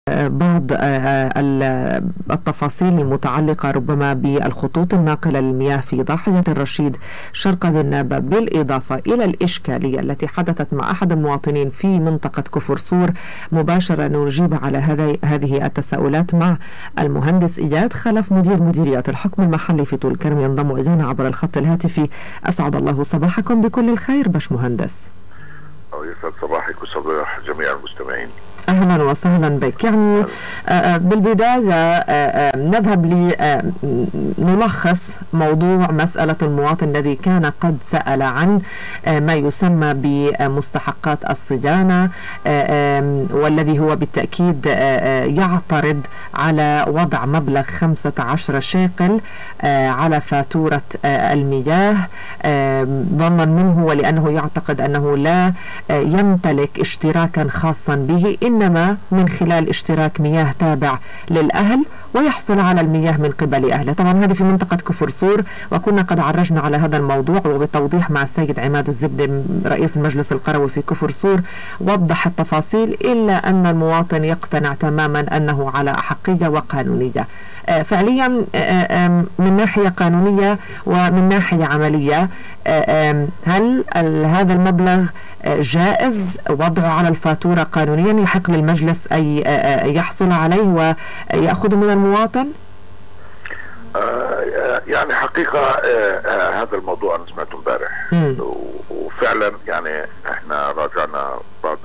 بعض التفاصيل المتعلقة ربما بالخطوط الناقلة للمياه في ضاحية الرشيد شرق ذنابة، بالإضافة إلى الإشكالية التي حدثت مع أحد المواطنين في منطقة كفر سور. مباشرة نجيب على هذه التساؤلات مع المهندس اياد خلف، مدير مديرية الحكم المحلي في طولكرم، ينضم إلينا عبر الخط الهاتفي. أسعد الله صباحكم بكل الخير باش مهندس. يسعد صباحك وصباح جميع المستمعين. أهلا وسهلا بك. يعني بالبداية نذهب لنلخص موضوع مسألة المواطن الذي كان قد سأل عن ما يسمى بمستحقات الصيانة، والذي هو بالتأكيد يعترض على وضع مبلغ 15 شيكل على فاتورة المياه، ظنا منه ولأنه يعتقد أنه لا يمتلك اشتراكا خاصا به، إنما من خلال اشتراك مياه تابع للأهل ويحصل على المياه من قبل أهله. طبعا هذه في منطقة كفر سور، وكنا قد عرجنا على هذا الموضوع وبالتوضيح مع السيد عماد الزبدة رئيس المجلس القروي في كفر سور، وضح التفاصيل، إلا أن المواطن يقتنع تماما أنه على أحقية وقانونية. فعليا من ناحية قانونية ومن ناحية عملية، هل هذا المبلغ جائز وضعه على الفاتورة قانونيا؟ يحق للمجلس أن يحصل عليه ويأخذ من المواطن؟ يعني حقيقة هذا الموضوع أنا سمعته امبارح، وفعلا يعني احنا راجعنا بعض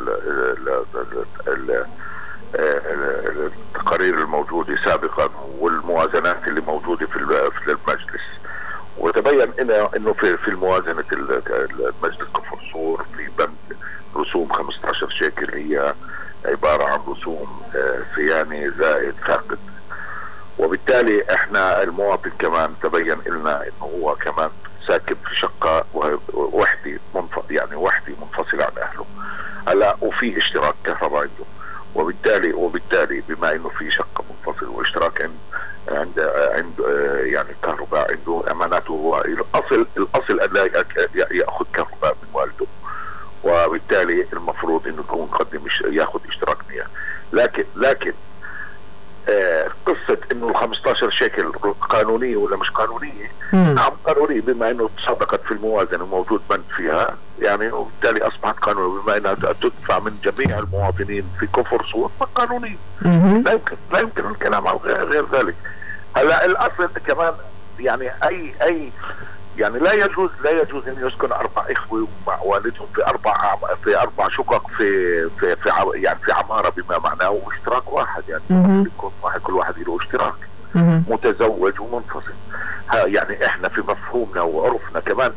التقارير الموجودة سابقا والموازنات اللي موجودة في المجلس، وتبين انه في الموازنة المجلس كفر سور في بند رسوم 15 شيكل هي عبارة عن رسوم صيانة زائد فاقد، وبالتالي احنا المواطن كمان تبين لنا انه هو كمان ساكن في شقة وحدة يعني وحدة منفصلة عن اهله هلا، وفي اشتراك كهرباء عنده، وبالتالي بما انه في شقة منفصلة واشتراك عند يعني كهرباء عنده، اماناته هو الاصل ان لا ياخذ كهرباء من والده، وبالتالي المفروض انه يكون قدم ياخذ اشتراك مياه. لكن قصة انه ال 15 شيكل قانونية ولا مش قانونية؟ نعم قانونية، بما انه سبقت في الموازنة موجود بند فيها يعني، وبالتالي اصبحت قانونية، بما انها تدفع من جميع المواطنين في كفر سور فقانونية. لا يمكن الكلام عن غير ذلك. هلا الاصل كمان يعني اي يعني لا يجوز ان يسكن 4 اخوه مع والدهم في اربع شقق في عماره، بما معناه واشتراك واحد، يعني يكون كل واحد له اشتراك متزوج ومنفصل. يعني احنا في مفهومنا وعرفنا كمان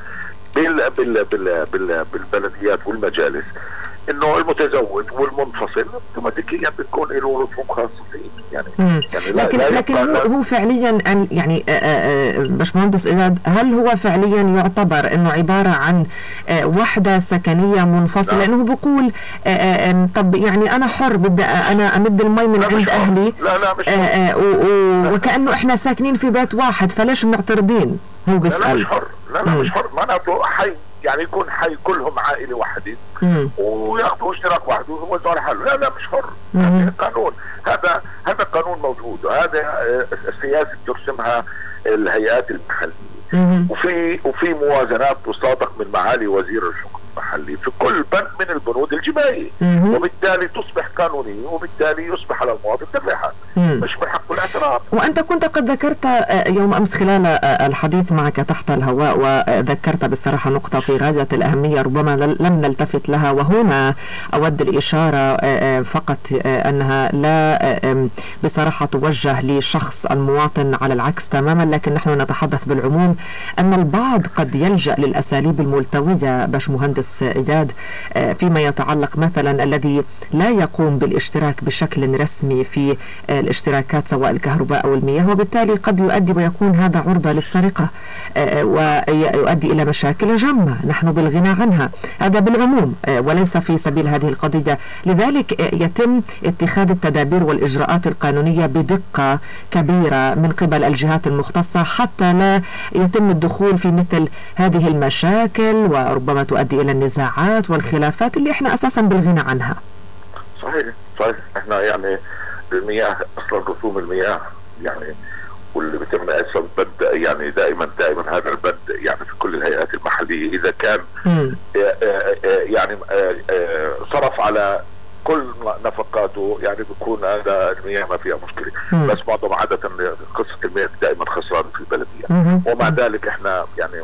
بالبلديات والمجالس انه المتزوج والمنفصل اوتوماتيكيا بتكون له رسوم خاصه فيه، يعني لكن هو فعليا يعني باشمهندس اياد، هل هو فعليا يعتبر انه عباره عن وحده سكنيه منفصله؟ لانه بقول طب يعني انا حر، بدي انا امد المي من عند اهلي، لا مش وكانه احنا ساكنين في بيت واحد، فليش معترضين؟ هو بيسال. لا مش حر، لا مش حر، معناته حي، يعني يكون حي كلهم عائله واحده وياخذوا اشتراك واحد ويوزعوا على حاله. لا مش حر، قانون، هذا قانون موجود، وهذا السياسه ترسمها الهيئات المحليه، وفي موازنات تصادق من معالي وزير الحكم المحلي في كل بند من البنود الجبائيه، وبالتالي تصبح قانونيه، وبالتالي يصبح على المواطن تبعها، مش من حقه الاعتراض. وانت كنت قد ذكرت يوم امس خلال الحديث معك تحت الهواء، وذكرت بصراحه نقطه في غايه الاهميه ربما لم نلتفت لها، وهنا اود الاشاره فقط انها لا بصراحه توجه لشخص المواطن، على العكس تماما، لكن نحن نتحدث بالعموم ان البعض قد يلجأ للاساليب الملتويه باشمهندس اياد فيما يتعلق مثلا الذي لا يقوم بالاشتراك بشكل رسمي في الاشتراكات سواء الكهرباء او المياه، وبالتالي قد يؤدي ويكون هذا عرضة للسرقة ويؤدي الى مشاكل جمة نحن بالغنى عنها، هذا بالعموم وليس في سبيل هذه القضية. لذلك يتم اتخاذ التدابير والاجراءات القانونية بدقة كبيرة من قبل الجهات المختصة حتى لا يتم الدخول في مثل هذه المشاكل، وربما تؤدي الى النزاعات والخلافات اللي احنا اساسا بالغنى عنها. صحيح. احنا يعني المياه اصلا رسوم المياه يعني واللي بيتم اصلا بند يعني دائما هذا البند يعني في كل الهيئات المحليه اذا كان يعني صرف على كل نفقاته يعني بيكون هذا المياه ما فيها مشكله. بس معظم عاده قصه المياه دائما خسران في البلديه. ومع ذلك احنا يعني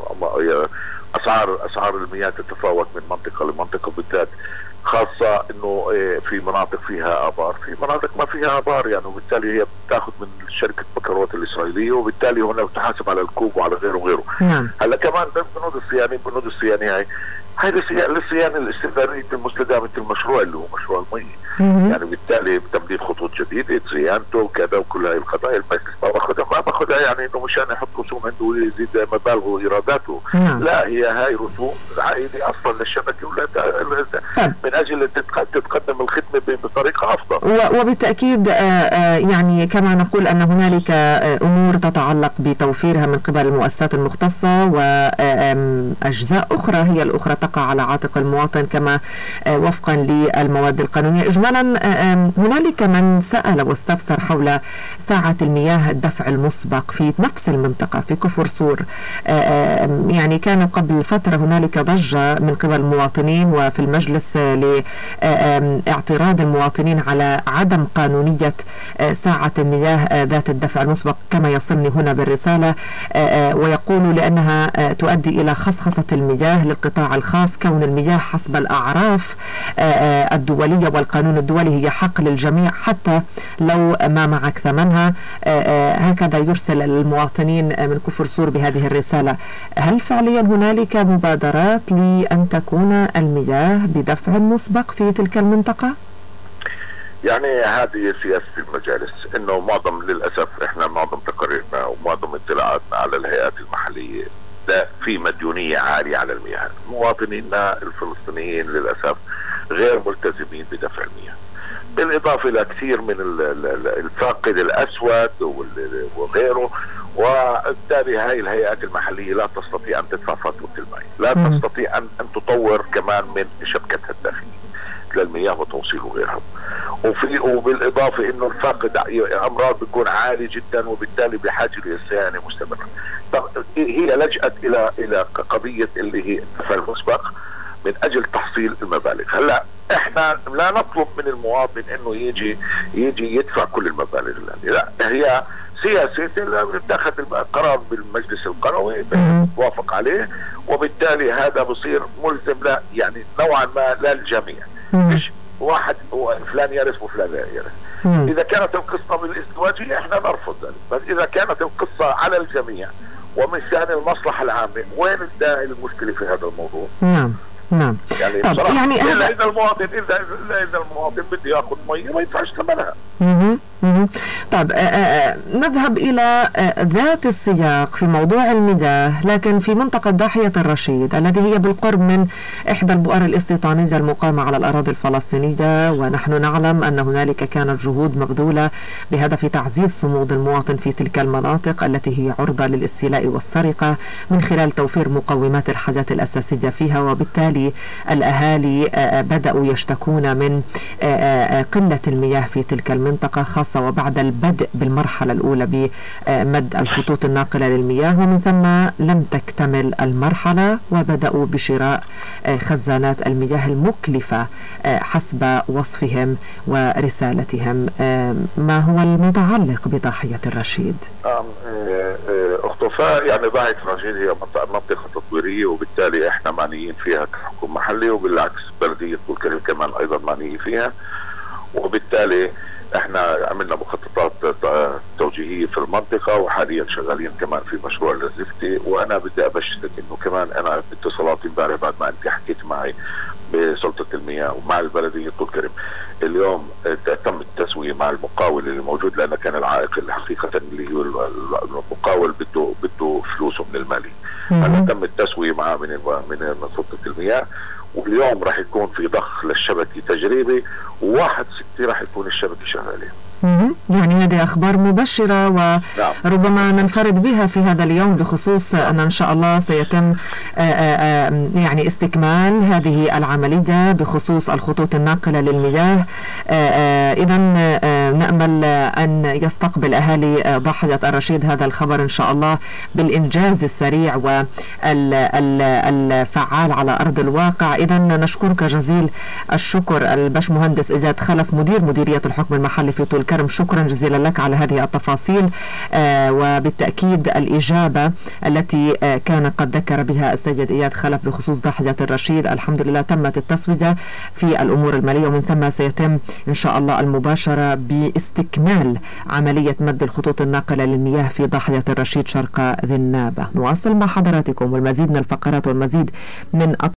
اسعار المياه تتفاوت من منطقه لمنطقه، بالذات خاصه انه في مناطق فيها ابار، في مناطق ما فيها ابار يعني، وبالتالي هي بتاخذ من شركه بكروات الاسرائيليه، وبالتالي هنا بتحاسب على الكوب وعلى غيره وغيره. هلا كمان بنود الصيانه هاي للصيانه الاستثماريه المستدامه المشروع اللي هو مشروع المي. يعني بالتالي تمديد خطوط جديده، صيانته وكذا، وكل هاي القضايا المجلس ما باخذها يعني انه مشان يحط رسوم عنده ويزيد مبالغه وايراداته. لا، هي هاي رسوم عائليه اصلا للشبكه من اجل تتقدم الخدمه بطريقه افضل. وبالتاكيد يعني كما نقول ان هنالك امور تتعلق بتوفيرها من قبل المؤسسات المختصه، واجزاء اخرى هي الاخرى تقع على عاتق المواطن كما وفقا للمواد القانونيه. اجمالا هنالك من سأل واستفسر حول ساعة المياه الدفع المسبق في نفس المنطقة في كفر سور. يعني كان قبل فترة هنالك ضجة من قبل المواطنين وفي المجلس لاعتراض المواطنين على عدم قانونية ساعة المياه ذات الدفع المسبق كما يصلني هنا بالرسالة، ويقولوا لأنها تؤدي إلى خصخصة المياه للقطاع الخاص، كون المياه حسب الأعراف الدولية والقانون الدولي هي حق للجميع حتى لو ما معك ثمنها. هكذا يرسل المواطنين من كفر سور بهذه الرسالة. هل فعليا هنالك مبادرات لأن تكون المياه بدفع مسبق في تلك المنطقة؟ يعني هذه سياسة المجالس، انه للأسف احنا معظم تقاريرنا ومعظم اطلاعاتنا على الهيئات المحلية لا في مديونية عالية على المياه. مواطنينا الفلسطينيين للأسف غير ملتزمين بدفع المياه، بالإضافة إلى كثير من الفاقد الأسود وغيره، وبالتالي هاي الهيئات المحلية لا تستطيع أن تدفع فاتورة الماء، لا تستطيع أن تطور كمان من شبكتها الداخلية للمياه وتوصيل وغيرها. وبالإضافة إنه الفاقد أمراض بيكون عالي جدا، وبالتالي بحاجة لصيانة مستمرة. هي لجأت إلى قضية اللي هي الدفع المسبق من اجل تحصيل المبالغ. هلا احنا لا نطلب من المواطن انه يجي يدفع كل المبالغ، لا، هي سياسه بتاخذ القرار بالمجلس القروي بتوافق عليه، وبالتالي هذا بصير ملزم لا يعني نوعا ما للجميع، مش واحد فلان يرث وفلان لا يرث. اذا كانت القصه بالازدواجيه احنا نرفض ذلك، بس اذا كانت القصه على الجميع ومن شان المصلحه العامه، وين الداعي المشكله في هذا الموضوع؟ نعم. يعني طب يعني اذا المواطن بده ياخذ ميه ما يدفعش ثمنها. طب نذهب إلى ذات السياق في موضوع المياه، لكن في منطقة ضاحية الرشيد الذي هي بالقرب من إحدى البؤر الاستيطانية المقامة على الأراضي الفلسطينية، ونحن نعلم أن هنالك كانت جهود مبذولة بهدف تعزيز صمود المواطن في تلك المناطق التي هي عرضة للاستيلاء والسرقة من خلال توفير مقومات الحاجات الأساسية فيها، وبالتالي الأهالي بدأوا يشتكون من قلة المياه في تلك المنطقة، خاصة وبعد البدء بالمرحلة الأولى بمد الخطوط الناقلة للمياه، ومن ثم لم تكتمل المرحلة وبدأوا بشراء خزانات المياه المكلفة حسب وصفهم ورسالتهم. ما هو المتعلق بضاحية الرشيد؟ أخت وفاء، يعني ضاحية الرشيد هي منطقة تطويرية، وبالتالي احنا معنيين فيها كحكم محلي، وبالعكس بلدية طولكرم كمان أيضا معنية فيها، وبالتالي احنا عملنا مخططات توجيهية في المنطقة، وحاليا شغالين كمان في مشروع للزفتي. وانا بدي ابشرك انه كمان انا باتصالاتي امبارح بعد ما انت حكيت معي بسلطة المياه ومع البلدية طولكرم، اليوم تم التسوية مع المقاول اللي موجود، لأنه كان العائق اللي حقيقة اللي هو المقاول بده فلوسه من المالي. هلا تم التسوية معه من سلطة المياه، واليوم راح يكون في ضخ للشبكة تجريبي، و1/6 راح يكون الشبكة شغالة. يعني هذه أخبار مبشرة وربما ننفرد بها في هذا اليوم، بخصوص أن إن شاء الله سيتم يعني استكمال هذه العملية بخصوص الخطوط الناقلة للمياه. إذا نأمل أن يستقبل أهالي ضاحية الرشيد هذا الخبر إن شاء الله بالإنجاز السريع والفعال على أرض الواقع. إذا نشكرك جزيل الشكر الباشمهندس اياد خلف، مدير مديرية الحكم المحلي في طولكرم. شكرا جزيلا لك على هذه التفاصيل، وبالتأكيد الإجابة التي كان قد ذكر بها السيد اياد خلف بخصوص ضاحية الرشيد الحمد لله تمت التسوية في الأمور المالية، ومن ثم سيتم إن شاء الله المباشرة باستكمال عملية مد الخطوط الناقلة للمياه في ضاحية الرشيد شرق ذنابة. نواصل مع حضراتكم والمزيد من الفقرات والمزيد من